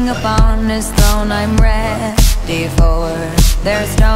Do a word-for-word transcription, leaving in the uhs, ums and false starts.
king upon his throne I'm ready for. There's no